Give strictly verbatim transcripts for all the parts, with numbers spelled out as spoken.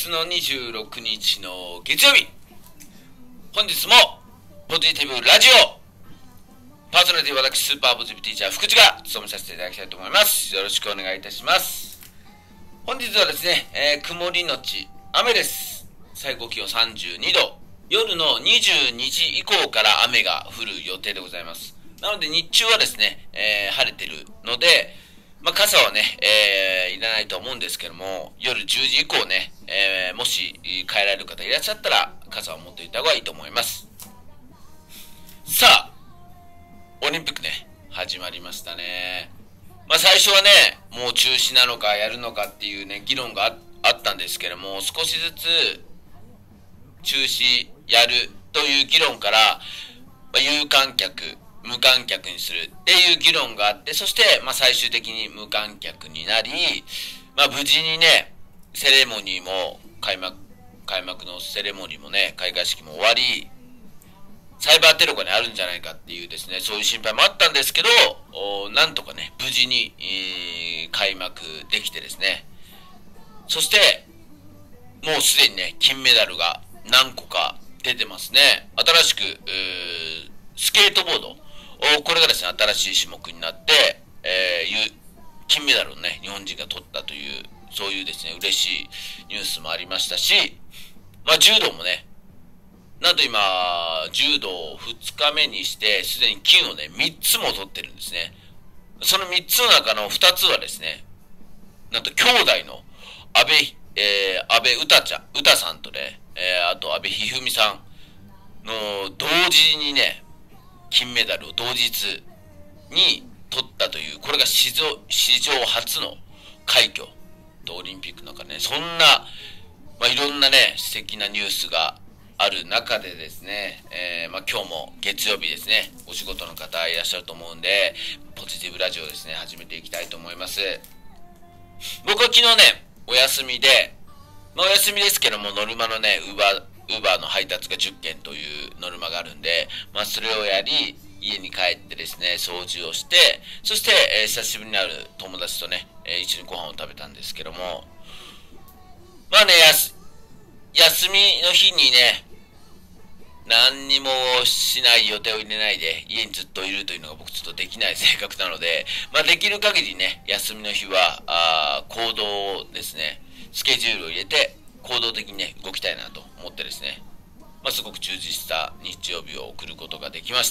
がつのにじゅうろくにちの月曜日、本日もポジティブラジオパーソナリティ私スーパーポジティブティーチャー福地が務めさせていただきたいと思います。よろしくお願いいたします。本日はですね、えー、曇りのち雨です。最高気温さんじゅうにど、夜のにじゅうにじ以降から雨が降る予定でございます。なので日中はですね、えー、晴れてるので、まあ、傘はね、えー、いらないと思うんですけども、夜じゅうじ以降ね、えー、もし帰られる方いらっしゃったら傘を持っていた方がいいと思います。さあ、オリンピックね、始まりましたね。まあ最初はね、もう中止なのかやるのかっていうね、議論が あ, あったんですけども、少しずつ中止やるという議論から、まあ、有観客、無観客にするっていう議論があって、そして、まあ、最終的に無観客になり、まあ、無事にね、セレモニーも開幕、開幕のセレモニーもね、開会式も終わり、サイバーテロがね、あるんじゃないかっていうですね、そういう心配もあったんですけど、なんとかね、無事に、えー、開幕できてですね、そして、もうすでにね、金メダルが何個か出てますね。新しく、えー、スケートボード、これがですね、新しい種目になって、えー、金メダルをね、日本人が取ったという、そういうですね、嬉しいニュースもありましたし、まあ、柔道もね、なんと今、柔道ふつかめにして、すでに金をね、みっつも取ってるんですね。そのみっつの中のふたつはですね、なんと兄弟の安倍、えー、安倍詩ちゃん、詩さんとね、えー、あと安倍一二三さんの同時にね、金メダルを同日に取ったという、これが史上、史上初の快挙とオリンピックの中でね、そんな、まあ、いろんなね、素敵なニュースがある中でですね、えー、まあ今日も月曜日ですね、お仕事の方いらっしゃると思うんで、ポジティブラジオですね、始めていきたいと思います。僕は昨日ね、お休みで、まあお休みですけども、ノルマのね、ウーバー、ウーバーの配達がじゅっけんというノルマがあるんで、まあそれをやり、家に帰ってですね、掃除をして、そして、えー、久しぶりに会う友達とね、えー、一緒にご飯を食べたんですけども、まあね、やす、休みの日にね、何にもしない予定を入れないで家にずっといるというのが僕ちょっとできない性格なので、まあできる限りね、休みの日は、あ行動をですね、スケジュールを入れて行動的にね、動きたいなと思ってですね、まあすごく充実した日曜日を送ることができました。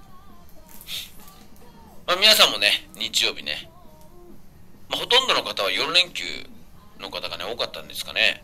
まあ皆さんもね、日曜日ね、まあほとんどの方はよんれんきゅうの方がね、多かったんですかね。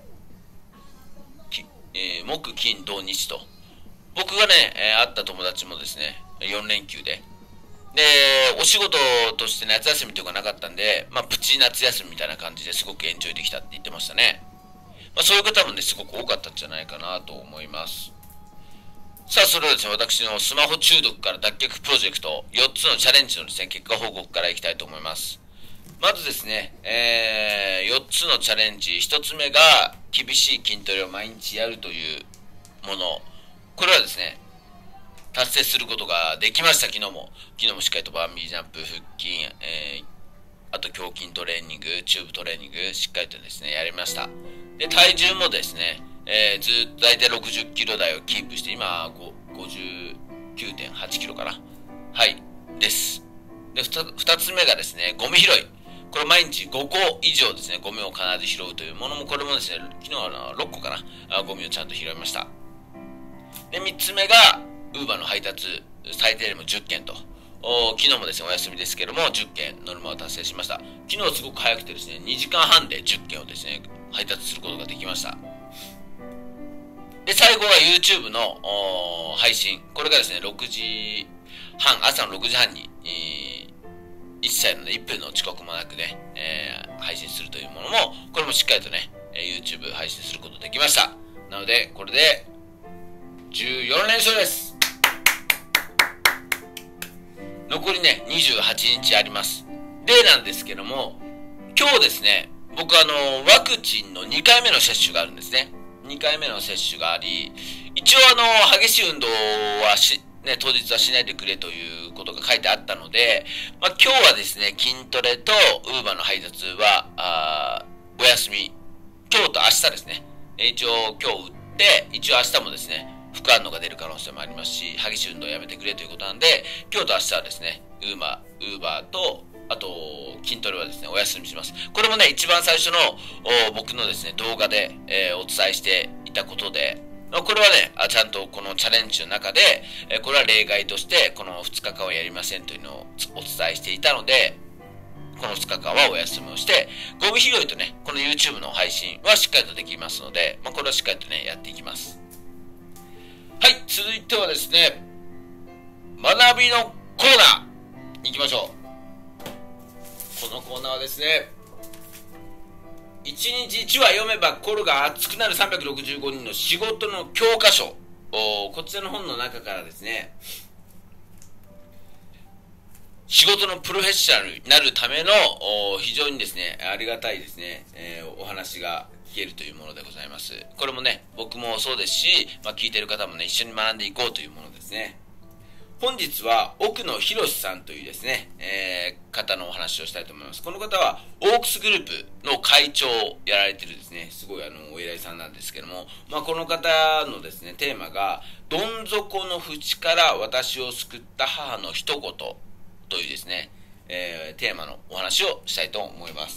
えー、木、金、土、日と。僕がね、えー、会った友達もですね、よんれんきゅうで。で、お仕事として夏休みというかなかったんで、まあ、プチ夏休みみたいな感じですごくエンジョイできたって言ってましたね。まあ、そういう方もね、すごく多かったんじゃないかなと思います。さあ、それではですね、私のスマホ中毒から脱却プロジェクト、よっつのチャレンジのですね、結果報告からいきたいと思います。まずですね、えー、よっつのチャレンジ、ひとつめが、厳しい筋トレを毎日やるというもの。これはですね、達成することができました、昨日も。昨日もしっかりとバンビージャンプ、腹筋、えー、あと胸筋トレーニング、チューブトレーニング、しっかりとですね、やりました。で、体重もですね、えー、ずっと大体ろくじゅっキロ台をキープして、今、ごじゅうきゅうてんはちキロかな。はい、です。で、ふたつめがですね、ゴミ拾い。これ毎日ごこ以上ですね、ゴミを必ず拾うというものも、これもですね、昨日はろっこかな、あゴミをちゃんと拾いました。で、みっつめが、ウーバーの配達、最低でもじゅっけんと。昨日もですね、お休みですけども、じゅっけんノルマを達成しました。昨日はすごく早くてですね、にじかんはんでじゅっけんをですね、配達することができました。で、最後は YouTube の配信。これがですね、ろくじはん、朝のろくじはんに、えー一切のね、いっぷんの遅刻もなくね、えー、配信するというものも、これもしっかりとね、えー、YouTube 配信することができました。なので、これで、じゅうよんれんしょうです。残りね、にじゅうはちにちあります。で、なんですけども、今日ですね、僕あの、ワクチンのにかいめの接種があるんですね。にかいめの接種があり、一応あの、激しい運動はし、ね、当日はしないでくれということが書いてあったので、まあ、今日はですね、筋トレとウーバーの配達は、あお休み。今日と明日ですね。 一応今日打って、一応明日もですね、副反応が出る可能性もありますし、激しい運動をやめてくれということなんで、今日と明日はですね、ウーマー、ウーバーと、あと、筋トレはですね、お休みします。これもね、一番最初の僕のですね、動画で、えー、お伝えしていたことで、これはね、あちゃんとこのチャレンジの中で、えー、これは例外として、このふつかかんはやりませんというのをお伝えしていたので、このふつかかんはお休みをして、ゴミ拾いとね、この YouTube の配信はしっかりとできますので、まあ、これはしっかりとね、やっていきます。はい、続いてはですね、学びのコーナー行きましょう。このコーナーはですね、いちにちいちわ読めば心が熱くなるさんびゃくろくじゅうごにんの仕事の教科書、こちらの本の中からですね、仕事のプロフェッショナルになるための非常にですね、ありがたいですね、えー、お話が聞けるというものでございます。これもね、僕もそうですし、まあ、聞いてる方もね、一緒に学んでいこうというものですね。本日は奥野博さんというですね、えー、方のお話をしたいと思います。この方はオークスグループの会長をやられてるですね、すごいあのお偉いさんなんですけども、まあ、この方のですね、テーマが、どん底の淵から私を救った母の一言というですね、えー、テーマのお話をしたいと思います。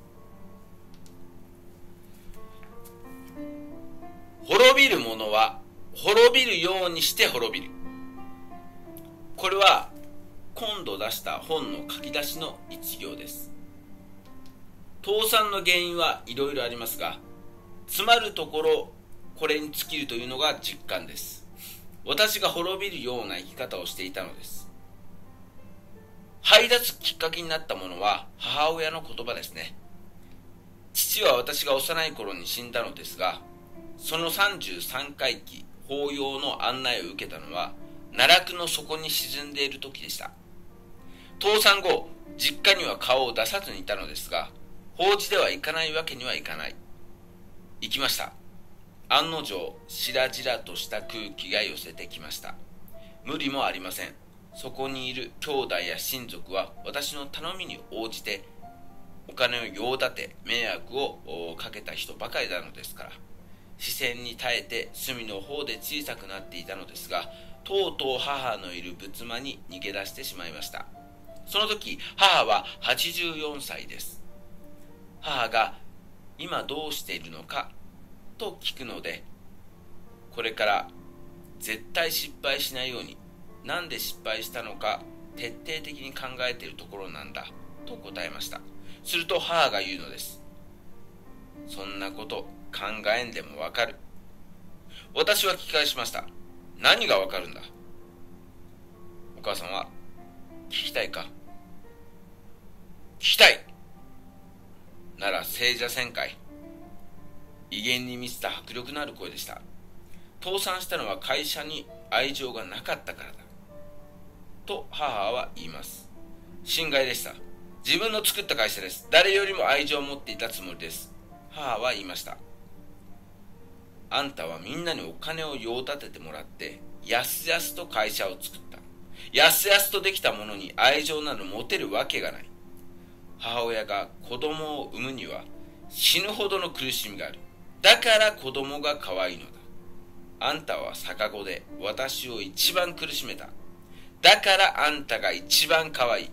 滅びる者は滅びるようにして滅びる。これは今度出した本の書き出しの一行です。倒産の原因はいろいろありますが、つまるところこれに尽きるというのが実感です。私が滅びるような生き方をしていたのです。這い出すきっかけになったものは母親の言葉ですね。父は私が幼い頃に死んだのですが、そのさんじゅうさんかいき法要の案内を受けたのは奈落の底に沈んでいる時でした。倒産後、実家には顔を出さずにいたのですが、法事では行かないわけにはいかない。行きました。案の定、しらじらとした空気が寄せてきました。無理もありません。そこにいる兄弟や親族は私の頼みに応じてお金を用立て迷惑をかけた人ばかりなのですから、視線に耐えて隅の方で小さくなっていたのですが、とうとう母のいる仏間に逃げ出してしまいました。その時母ははちじゅうよんさいです。母が今どうしているのかと聞くので、これから絶対失敗しないように、なんで失敗したのか徹底的に考えているところなんだと答えました。すると母が言うのです。そんなこと考えんでもわかる。私は聞き返しました。何がわかるんだ。お母さんは、聞きたいか。聞きたいなら聖者旋回。威厳に満ちた迫力のある声でした。倒産したのは会社に愛情がなかったからだと母は言います。心外でした。自分の作った会社です。誰よりも愛情を持っていたつもりです。母は言いました。あんたはみんなにお金を用立ててもらってやすやすと会社を作った。やすやすとできたものに愛情など持てるわけがない。母親が子供を産むには死ぬほどの苦しみがある。だから子供が可愛いのだ。あんたは逆子で私を一番苦しめた。だからあんたが一番可愛い。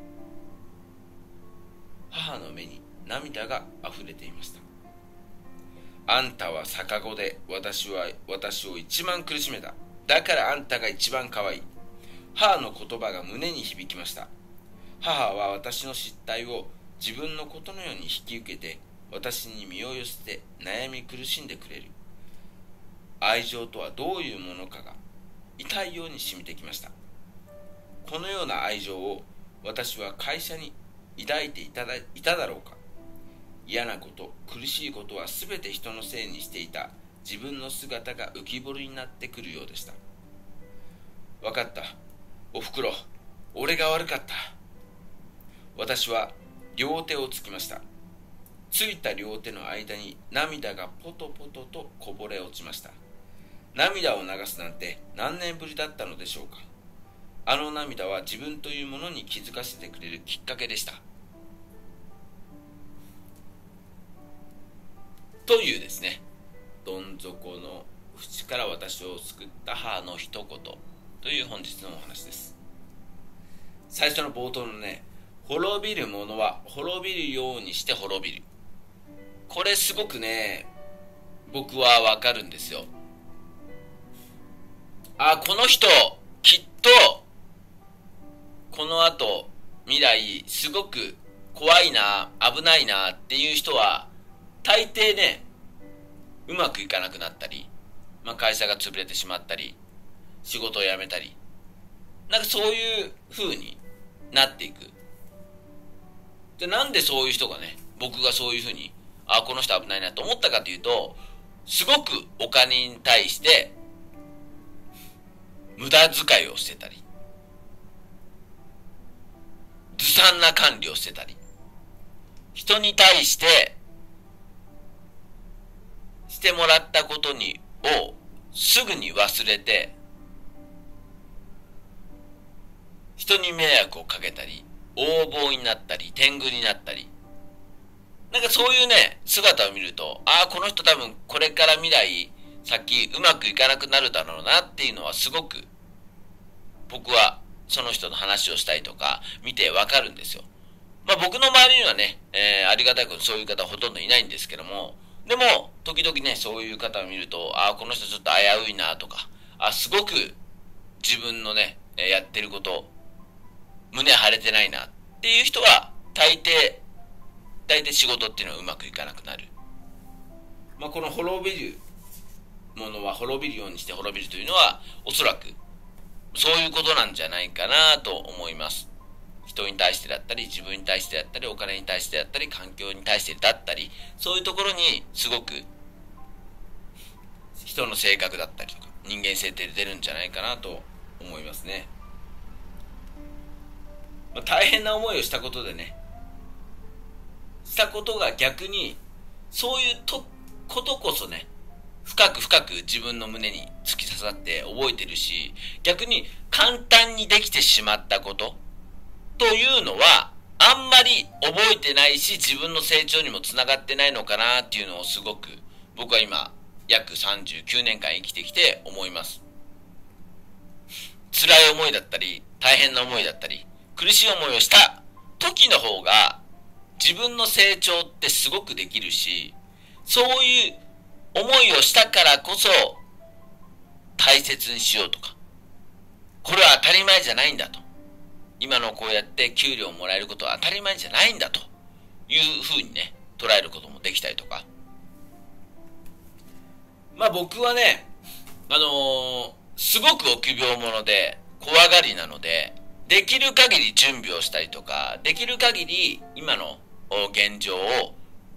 母の目に涙が溢れていました。あんたは逆子で私は私を一番苦しめた。だからあんたが一番可愛い。母の言葉が胸に響きました。母は私の失態を自分のことのように引き受けて、私に身を寄せて悩み苦しんでくれる。愛情とはどういうものかが痛いように染みてきました。このような愛情を私は会社に抱いていただ、いただろうか。嫌なこと、苦しいことはすべて人のせいにしていた自分の姿が浮き彫りになってくるようでした。わかった。おふくろ、俺が悪かった。私は両手をつきました。ついた両手の間に涙がポトポトとこぼれ落ちました。涙を流すなんて何年ぶりだったのでしょうか。あの涙は自分というものに気づかせてくれるきっかけでした。というですね、 どん底の淵から私を救った母の一言という本日のお話です。最初の冒頭のね、滅びる者は滅びるようにして滅びる、これすごくね僕はわかるんですよ。あ、この人きっとこの後未来すごく怖いな、危ないなっていう人は大抵ね、うまくいかなくなったり、まあ、会社が潰れてしまったり、仕事を辞めたり、なんかそういう風になっていく。で、なんでそういう人がね、僕がそういう風に、あ、この人危ないなと思ったかというと、すごくお金に対して無駄遣いをしてたり、ずさんな管理をしてたり、人に対してしてもらったことにをすぐに忘れて、人に迷惑をかけたり、横暴になったり、天狗になったり、なんかそういうね姿を見ると、ああこの人多分これから未来先うまくいかなくなるだろうなっていうのはすごく僕はその人の話をしたりとか見てわかるんですよ。まあ僕の周りにはね、えー、ありがたくそういう方ほとんどいないんですけども、でも時々ねそういう方を見ると、ああこの人ちょっと危ういなとか、あすごく自分のねやってること胸張れてないなっていう人は大抵大抵仕事っていうのはうまくいかなくなる。まあこの滅びるものは滅びるようにして滅びるというのはおそらくそういうことなんじゃないかなと思います。人に対してだったり、自分に対してだったり、お金に対してだったり、環境に対してだったり、そういうところにすごく人の性格だったりとか人間性って出るんじゃないかなと思いますね。まあ、大変な思いをしたことでね、したことが逆にそういうとことこそね、深く深く自分の胸に突き刺さって覚えてるし、逆に簡単にできてしまったことというのはあんまり覚えてないし、自分の成長にもつながってないのかなっていうのをすごく僕は今約さんじゅうきゅうねんかん生きてきて思います。辛い思いだったり大変な思いだったり苦しい思いをした時の方が自分の成長ってすごくできるし、そういう思いをしたからこそ大切にしようとか、これは当たり前じゃないんだと、今のこうやって給料をもらえることは当たり前じゃないんだというふうにね捉えることもできたりとか。まあ僕はねあのー、すごく臆病者で怖がりなので、できる限り準備をしたりとか、できる限り今の現状を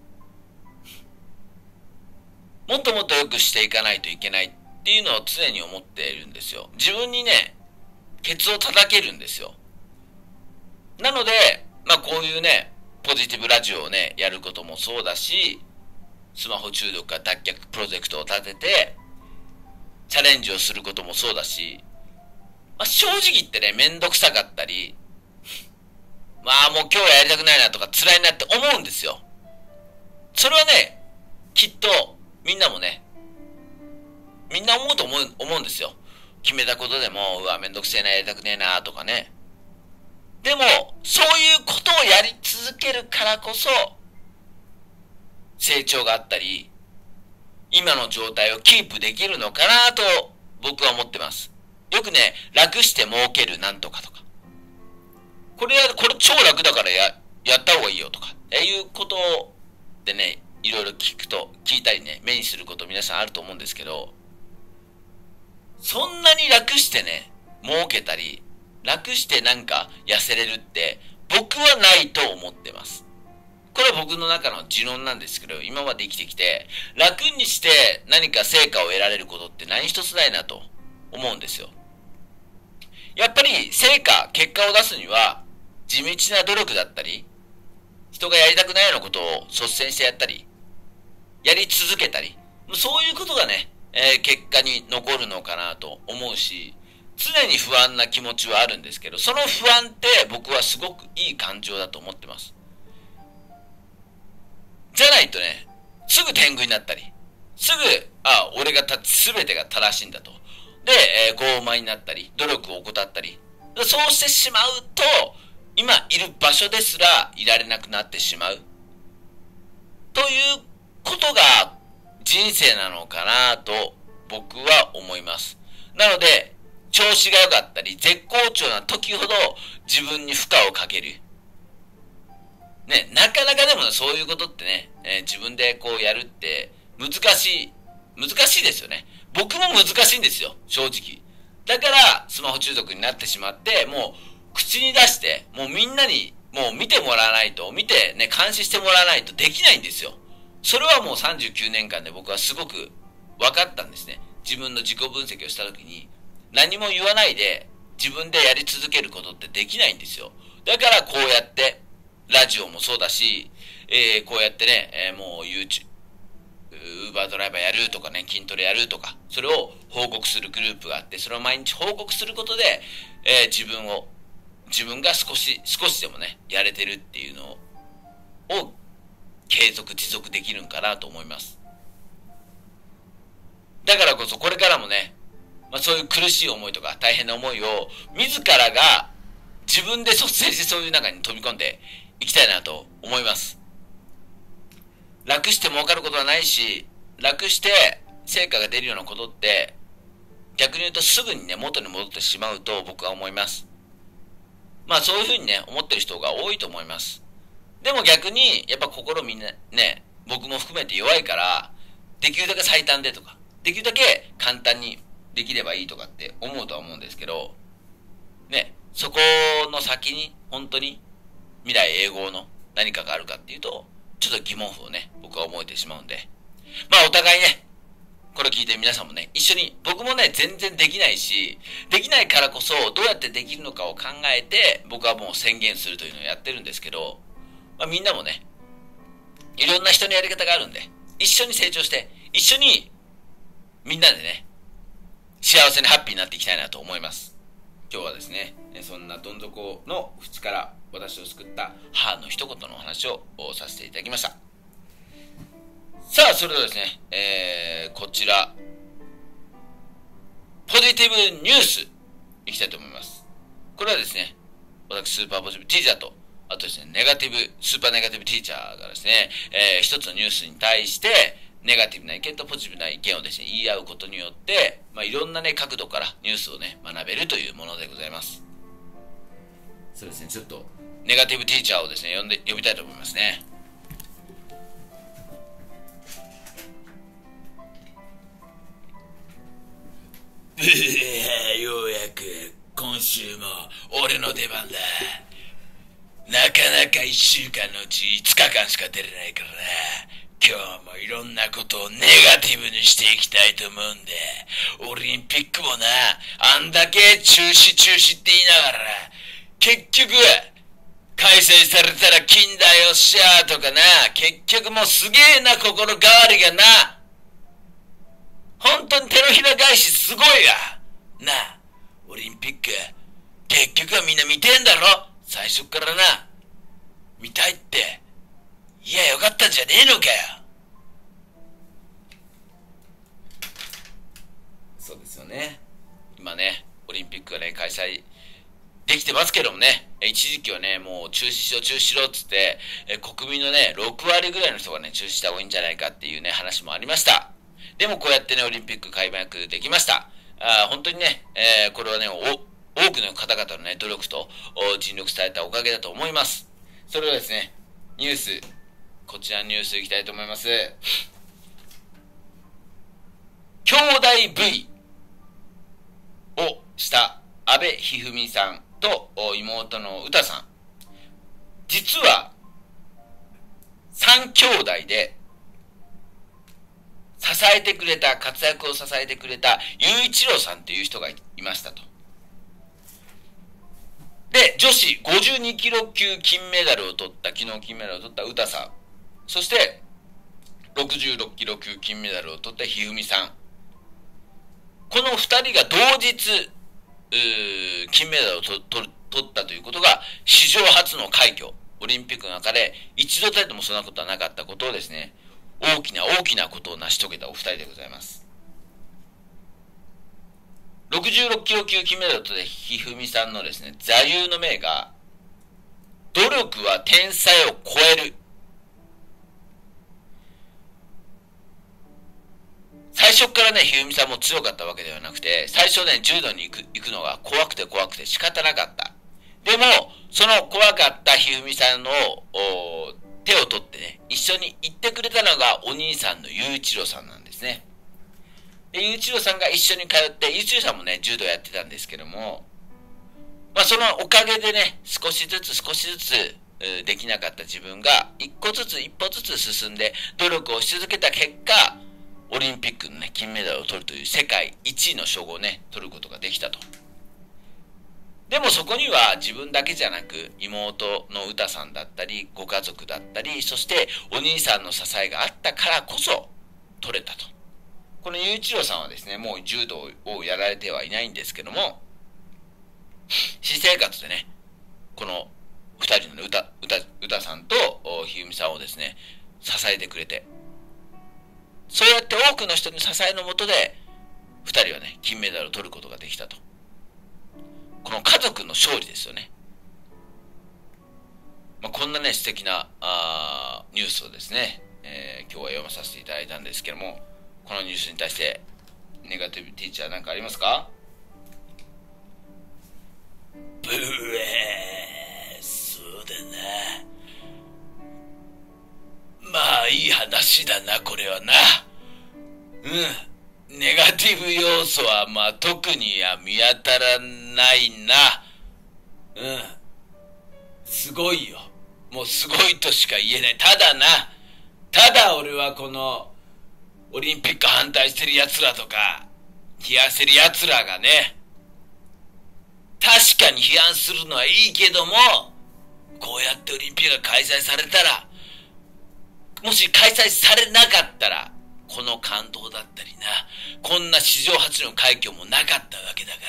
もっともっと良くしていかないといけないっていうのを常に思っているんですよ。自分にねケツを叩けるんですよ。なのでまあこういうねポジティブラジオをねやることもそうだし、スマホ中毒から脱却プロジェクトを立ててチャレンジをすることもそうだし、まあ、正直言ってねめんどくさかったり、まあもう今日はやりたくないなとか辛いなって思うんですよ。それはねきっとみんなもねみんな思うと思う思うんですよ。決めたことでもうわめんどくせえな、やりたくねえなとかね。でもそういうことをやり続けるからこそ成長があったり今の状態をキープできるのかなと僕は思ってます。よくね楽して儲けるなんとかとか、これこれ超楽だからややった方がいいよとかえいうことでねいろいろ聞くと聞いたりね目にすること皆さんあると思うんですけど、そんなに楽してね儲けたり楽してなんか痩せれるって僕はないと思ってます。これは僕の中の持論なんですけど、今まで生きてきて楽にして何か成果を得られることって何一つないなと思うんですよ。やっぱり成果結果を出すには地道な努力だったり、人がやりたくないようなことを率先してやったりやり続けたり、そういうことがね、えー、結果に残るのかなと思うし、常に不安な気持ちはあるんですけど、その不安って僕はすごくいい感情だと思ってます。じゃないとねすぐ天狗になったりすぐ、あ、俺がた、すべてが正しいんだと。で、えー、傲慢になったり、努力を怠ったり。そうしてしまうと、今いる場所ですらいられなくなってしまう。ということが人生なのかなと僕は思います。なので、調子が良かったり、絶好調な時ほど自分に負荷をかける。ね、なかなかでもそういうことってね、えー、自分でこうやるって難しい、難しいですよね。僕も難しいんですよ、正直。だからスマホ中毒になってしまって、もう口に出して、もうみんなにもう見てもらわないと、見てね、監視してもらわないとできないんですよ。それはもうさんじゅうきゅうねんかんで僕はすごく分かったんですね。自分の自己分析をしたときに、何も言わないで自分でやり続けることってできないんですよ。だからこうやって、ラジオもそうだし、えー、こうやってね、えー、もう YouTube、ウーバードライバーやるとかね、筋トレやるとか、それを報告するグループがあって、それを毎日報告することで、えー、自分を、自分が少し、少しでもね、やれてるっていうのを、を継続、持続できるんかなと思います。だからこそこれからもね、まあ、そういう苦しい思いとか大変な思いを、自らが自分で率先してそういう中に飛び込んでいきたいなと思います。楽して儲かることはないし、楽して成果が出るようなことって、逆に言うとすぐにね、元に戻ってしまうと僕は思います。まあそういうふうにね、思ってる人が多いと思います。でも逆に、やっぱ心みんなね、僕も含めて弱いから、できるだけ最短でとか、できるだけ簡単にできればいいとかって思うとは思うんですけど、ね、そこの先に本当に未来永劫の何かがあるかっていうと、ちょっと疑問符をね、僕は思えてしまうんで。まあお互いね、これ聞いて皆さんもね、一緒に、僕もね、全然できないし、できないからこそ、どうやってできるのかを考えて、僕はもう宣言するというのをやってるんですけど、まあみんなもね、いろんな人のやり方があるんで、一緒に成長して、一緒に、みんなでね、幸せにハッピーになっていきたいなと思います。今日はですね、そんなどん底の淵から私を救った母の一言のお話をさせていただきました。さあ、それではですね、えー、こちら、ポジティブニュースいきたいと思います。これはですね、私スーパーポジティブティーチャーと、あとですね、ネガティブ、スーパーネガティブティーチャーがですね、えー、一つのニュースに対して、ネガティブな意見とポジティブな意見をですね、言い合うことによって、まあ、いろんなね、角度からニュースをね、学べるというものでございます。そうですね、ちょっと、ネガティブティーチャーをですね、呼んで、呼びたいと思いますね。ようやく、今週も、俺の出番だ。なかなか一週間のうちいつかかんしか出れないからな。今日もいろんなことをネガティブにしていきたいと思うんで、オリンピックもな、あんだけ中止中止って言いながら、結局、開催されたら金だよっしゃーとかな、結局もうすげえな心変わりがな、本当に手のひら返しすごいわ。なあ、オリンピック、結局はみんな見てんだろ最初からな。見たいって、いやよかったんじゃねえのかよ。そうですよね。今ね、オリンピックがね、開催できてますけどもね、一時期はね、もう中止しろ中止しろっつって、え国民のね、ろくわりぐらいの人がね、中止した方がいいんじゃないかっていうね、話もありました。でもこうやってね、オリンピック開幕できました。あ本当にね、えー、これはね、お多くの方々のね、努力と尽力されたおかげだと思います。それではですね、ニュース、こちらのニュースいきたいと思います。兄弟 V をした阿部一二三さんと妹の詩さん。実は、三兄弟で、支えてくれた、活躍を支えてくれた、雄一郎さんという人がいましたと。で、女子ごじゅうにキロ級金メダルを取った、昨日金メダルを取った詩さん。そして、ろくじゅうろっキロ級金メダルを取った一二三さん。この二人が同日、金メダルをとと取ったということが、史上初の快挙。オリンピックの中で一度たりともそんなことはなかったことをですね、 大きな大きなことを成し遂げたお二人でございます。ろくじゅうろっキロ級金メダルとでひふみさんのですね、座右の銘が、努力は天才を超える。最初からね、ひふみさんも強かったわけではなくて、最初ね、柔道に行く、行くのが怖くて怖くて仕方なかった。でも、その怖かったひふみさんの手を取ってね、一緒に行ってくれたのがお兄さんの雄一郎さんなんですね。で、雄一郎さんが一緒に通って、雄一郎さんもね、柔道やってたんですけども、まあそのおかげでね、少しずつ少しずつできなかった自分が、一個ずつ一歩ずつ進んで、努力をし続けた結果、オリンピックのね、金メダルを取るという世界一位の称号をね、取ることができたと。でもそこには自分だけじゃなく、妹の歌さんだったり、ご家族だったり、そしてお兄さんの支えがあったからこそ取れたと。この雄一郎さんはですね、もう柔道をやられてはいないんですけども、私生活でね、この二人の、ね、歌、歌、歌さんとひふみさんをですね、支えてくれて、そうやって多くの人に支えのもとで、二人はね、金メダルを取ることができたと。この家族の勝利ですよね。まあ、こんなね、素敵なあーニュースをですね、えー、今日は読まさせていただいたんですけども、このニュースに対してネガティブティーチャーなんかありますか？ブエー、そうだな。まあいい話だな、これはな。うん。ネガティブ要素はまあ特には見当たらないな。うん。すごいよ。もうすごいとしか言えない。ただな、ただ俺はこのオリンピック反対してる奴らとか、批判してる奴らがね、確かに批判するのはいいけども、こうやってオリンピックが開催されたら、もし開催されなかったら、この感動だったりな、こんな史上初の快挙もなかったわけだから、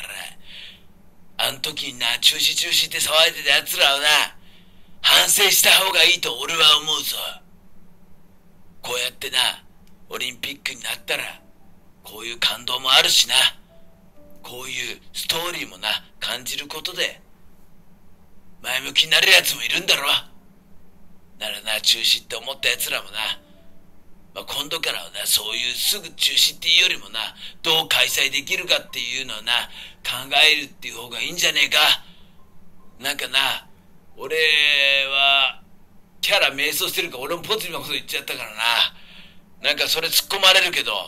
あの時にな、中止中止って騒いでた奴らをな、反省した方がいいと俺は思うぞ。こうやってな、オリンピックになったら、こういう感動もあるしな、こういうストーリーもな、感じることで、前向きになる奴もいるんだろ。ならな、中止って思った奴らもな、まあ、今度からはな、そういうすぐ中止っていうよりもな、どう開催できるかっていうのをな、考えるっていう方がいいんじゃねえか。なんかな、俺は、キャラ迷走してるから俺もポジティブなこと言っちゃったからな。なんかそれ突っ込まれるけど、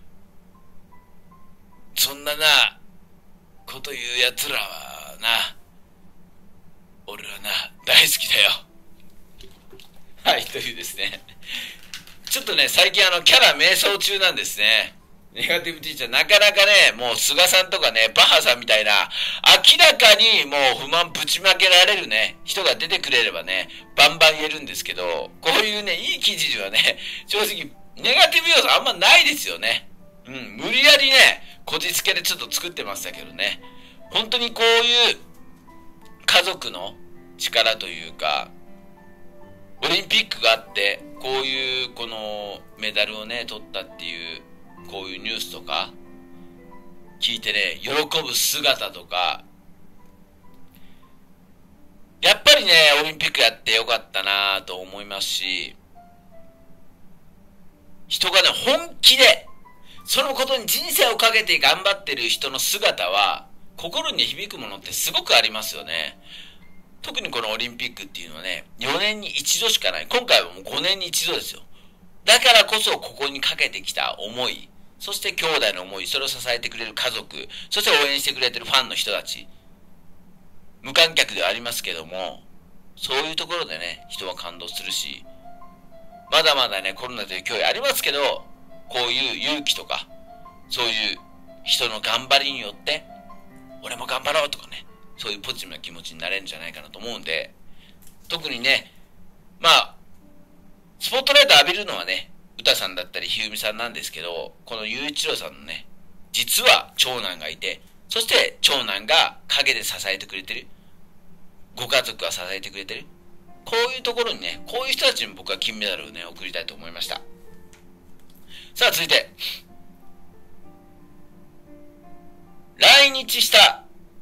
そんなな、こと言う奴らはな、俺はな、大好きだよ。はい、というですね。ちょっとね、最近あの、キャラ迷走中なんですね。ネガティブティーチャー、なかなかね、もう菅さんとかね、バッハさんみたいな、明らかにもう不満ぶちまけられるね、人が出てくれればね、バンバン言えるんですけど、こういうね、いい記事にはね、正直、ネガティブ要素あんまないですよね。うん、無理やりね、こじつけでちょっと作ってましたけどね。本当にこういう家族の力というか、オリンピックがあって、こういうこのメダルをね、取ったっていう、こういうニュースとか、聞いてね、喜ぶ姿とか、やっぱりね、オリンピックやってよかったなと思いますし、人がね、本気で、そのことに人生をかけて頑張ってる人の姿は、心に響くものってすごくありますよね。特にこのオリンピックっていうのはね、よねんに一度しかない。今回はもうごねんに一度ですよ。だからこそここにかけてきた思い、そして兄弟の思い、それを支えてくれる家族、そして応援してくれてるファンの人たち。無観客ではありますけども、そういうところでね、人は感動するし、まだまだね、コロナという脅威ありますけど、こういう勇気とか、そういう人の頑張りによって、俺も頑張ろうとかね、そういうポジティブな気持ちになれるんじゃないかなと思うんで、特にね、まあ、スポットライト浴びるのはね、歌さんだったりひふみさんなんですけど、この雄一郎さんのね、実は長男がいて、そして長男が陰で支えてくれてる。ご家族が支えてくれてる。こういうところにね、こういう人たちに僕は金メダルをね、送りたいと思いました。 さあ続いて、来日した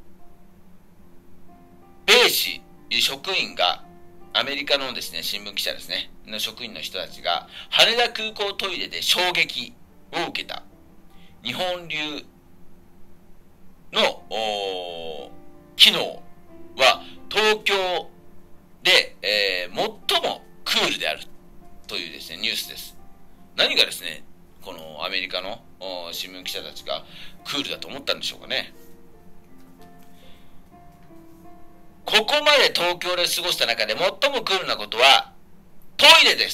米士職員が、アメリカのですね、新聞記者ですね、の職員の人たちが、羽田空港トイレで衝撃を受けた。日本流の機能は東京で、えー、最もクールであるというですね、ニュースです。何がですね、このアメリカの新聞記者たちがクールだと思ったんでしょうかね。ここまで東京で過ごした中で最もクールなことはトイレです。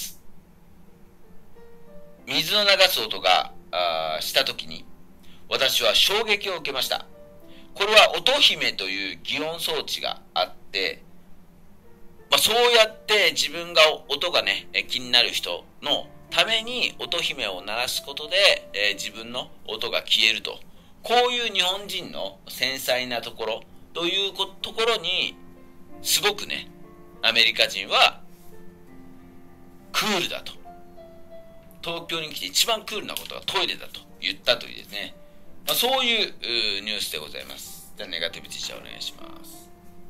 水の流す音がしたときに私は衝撃を受けました。これは音姫という擬音装置があって、まあ、そうやって自分が音がね気になる人のために音姫を鳴らすことで、えー、自分の音が消えると、こういう日本人の繊細なところというところにすごくねアメリカ人はクールだと、東京に来て一番クールなことはトイレだと言ったというですね、まあ、そういうニュースでございます。じゃあネガティブティーチャーお願いします。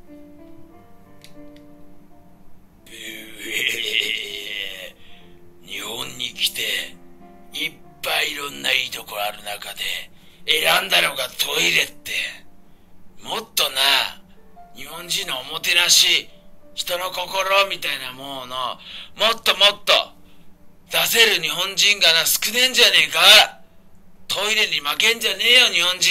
日本に来ていっぱいいろんないいところある中で選んだのがトイレって、もっとな日本人のおもてなし、人の心みたいなものもっともっと出せる日本人がな少ねえんじゃねえか。トイレに負けんじゃねえよ日本人。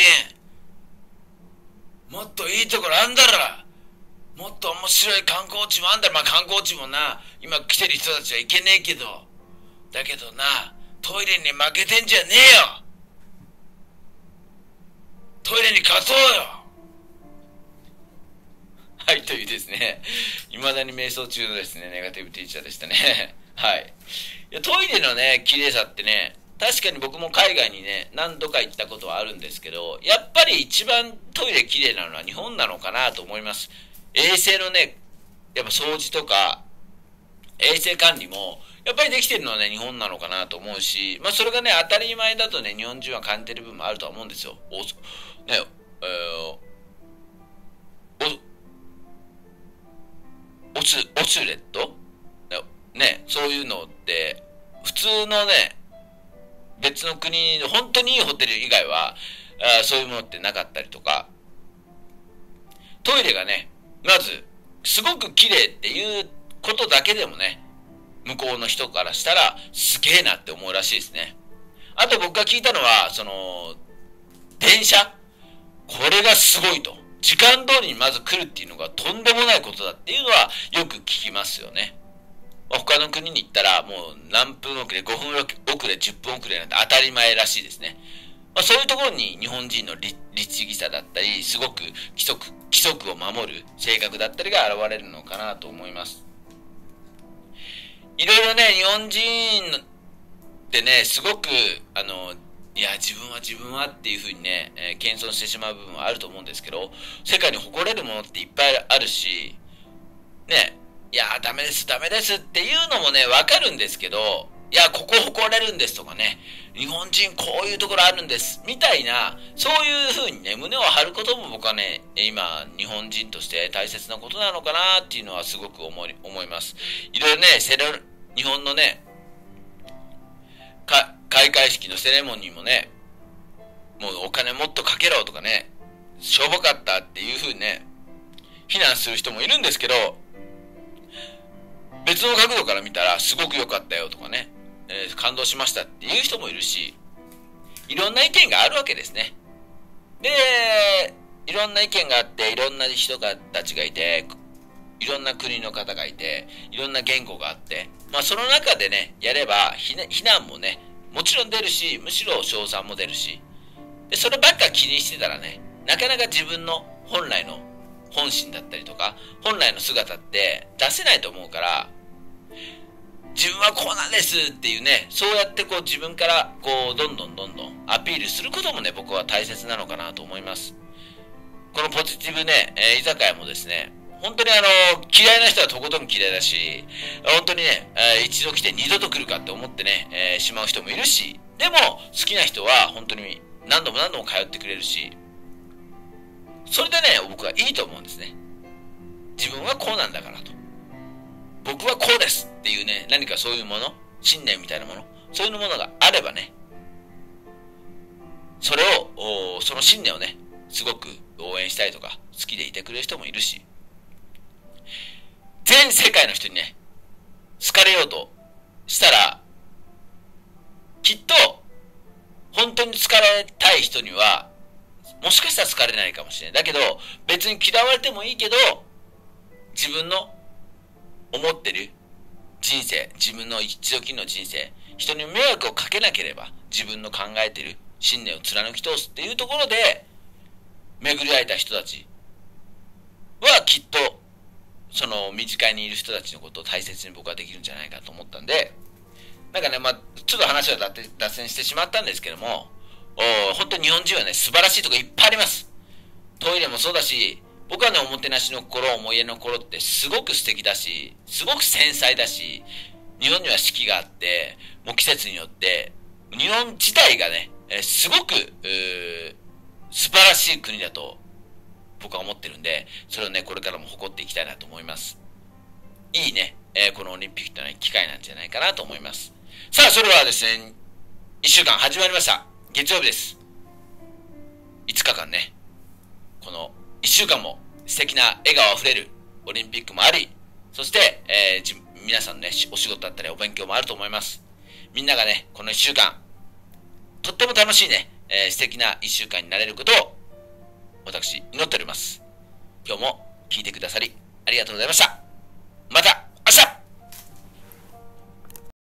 もっといいところあんだろ。もっと面白い観光地もあんだろ。まあ観光地もな今来てる人たちは行けねえけど、だけどなトイレに負けてんじゃねえよ。トイレに勝とうよ。はい、というですね、いまだに瞑想中のですね、ネガティブティーチャーでしたね。はい。いやトイレのね、綺麗さってね、確かに僕も海外にね、何度か行ったことはあるんですけど、やっぱり一番トイレ綺麗なのは日本なのかなと思います。衛生のね、やっぱ掃除とか、衛生管理も、やっぱりできてるのはね、日本なのかなと思うし、まあそれがね、当たり前だとね、日本人は感じてる部分もあるとは思うんですよ。お、ね、えー、お、オス、オスレットね、そういうのって、普通のね、別の国、本当にいいホテル以外は、あそういうものってなかったりとか、トイレがね、まず、すごく綺麗っていうことだけでもね、向こうの人からしたら、すげえなって思うらしいですね。あと僕が聞いたのは、その、電車これがすごいと。時間通りにまず来るっていうのがとんでもないことだっていうのはよく聞きますよね。他の国に行ったらもう何分遅れ、ごふん遅れ、じゅっぷん遅れなんて当たり前らしいですね。まあ、そういうところに日本人の律儀さだったり、すごく規則、規則を守る性格だったりが現れるのかなと思います。いろいろね、日本人ってね、すごく、あの、いや、自分は自分はっていうふうにね、えー、謙遜してしまう部分はあると思うんですけど、世界に誇れるものっていっぱいあるし、ね、いや、ダメです、ダメですっていうのもね、わかるんですけど、いや、ここ誇れるんですとかね、日本人こういうところあるんです、みたいな、そういうふうにね、胸を張ることも僕はね、今、日本人として大切なことなのかなっていうのはすごく思い、思います。いろいろね、セレ、日本のね、か、開会式のセレモニーもね、もうお金もっとかけろとかね、しょぼかったっていうふうにね、非難する人もいるんですけど、別の角度から見たらすごく良かったよとかね、えー、感動しましたっていう人もいるし、いろんな意見があるわけですね。で、いろんな意見があって、いろんな人たちがいて、いろんな国の方がいて、いろんな言語があって、まあその中でね、やれば、非難もね、もちろん出るし、むしろ称賛も出るし、でそればっか気にしてたらね、なかなか自分の本来の本心だったりとか、本来の姿って出せないと思うから、自分はこうなんですっていうね、そうやってこう自分からこうどんどんどんどんアピールすることもね、僕は大切なのかなと思います。このポジティブね、えー、居酒屋もですね、本当にあの、嫌いな人はとことん嫌いだし、本当にね、えー、一度来て二度と来るかって思ってね、えー、しまう人もいるし、 でも好きな人は本当に何度も何度も通ってくれるし、それでね僕はいいと思うんですね。自分はこうなんだからと、僕はこうですっていうね、何かそういうもの、信念みたいなもの、そういうものがあればね、それをその信念をねすごく応援したりとか好きでいてくれる人もいるし、全世界の人にね好かれようとしたらきっと本当に好かれたい人にはもしかしたら好かれないかもしれない。だけど別に嫌われてもいいけど、自分の思ってる人生、自分の一度きりの人生、人に迷惑をかけなければ自分の考えてる信念を貫き通すっていうところで巡り会えた人たちはきっとその身近にいる人たちのことを大切に僕はできるんじゃないかと思ったんで、なんかね、まあちょっと話は脱線してしまったんですけども、本当に日本人はね素晴らしいところいっぱいあります。トイレもそうだし、僕はねおもてなしの心、思いやりの心ってすごく素敵だし、すごく繊細だし、日本には四季があって、もう季節によって日本自体がねすごく素晴らしい国だと僕は思ってるんで、それをねこれからも誇っていきたいなと思います。いいね、えー、このオリンピックというのは機会なんじゃないかなと思います。さあそれではですね、いっしゅうかん始まりました。月曜日です。いつかかんね、このいっしゅうかんも素敵な笑顔あふれるオリンピックもあり、そして、えー、皆さんねお仕事だったりお勉強もあると思います。みんながねこのいっしゅうかんとっても楽しいね、えー、素敵ないっしゅうかんになれることを私祈っております。今日も聞いてくださりありがとうございました。また